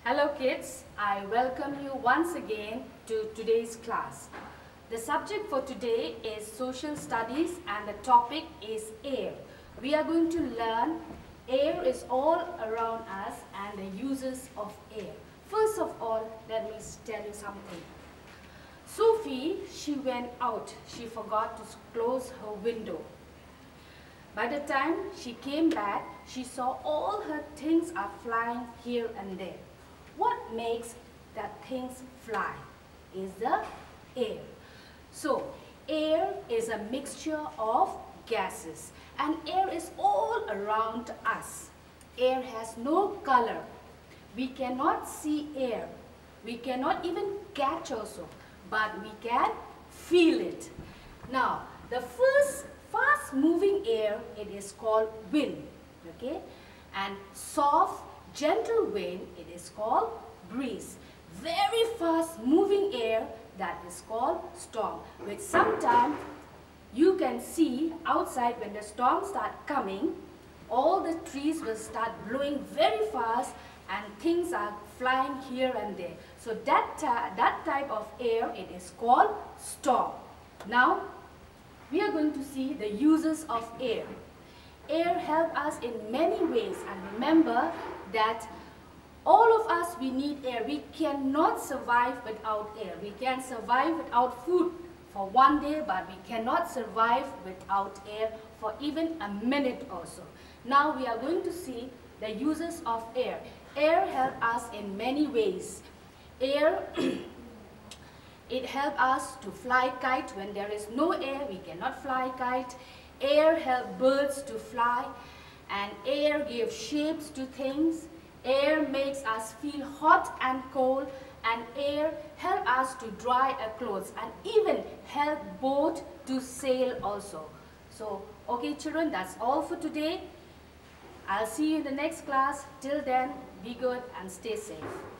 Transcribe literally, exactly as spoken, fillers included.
Hello kids, I welcome you once again to today's class. The subject for today is social studies and the topic is air. We are going to learn air is all around us and the uses of air. First of all, let me tell you something. Sophie, she went out. She forgot to close her window. By the time she came back, she saw all her things are flying here and there. What makes that things fly is the air. So, air is a mixture of gases and air is all around us. Air has no color. We cannot see air. We cannot even catch also, but we can feel it. Now, the first fast moving air, it is called wind, okay? And soft, gentle wind, it is called breeze. Very fast moving air, that is called storm, which sometimes you can see outside when the storm start coming, all the trees will start blowing very fast and things are flying here and there. So that, that type of air, it is called storm. Now, we are going to see the uses of air. Air helps us in many ways, and remember that all of us, we need air. We cannot survive without air. We can survive without food for one day, but we cannot survive without air for even a minute or so. Now we are going to see the uses of air. Air helps us in many ways. Air It helps us to fly kite. When there is no air, we cannot fly kite. Air helps birds to fly, and air gives shapes to things. Air makes us feel hot and cold, and air helps us to dry our clothes, and even help boat to sail also. So, okay children, that's all for today. I'll see you in the next class. Till then, be good and stay safe.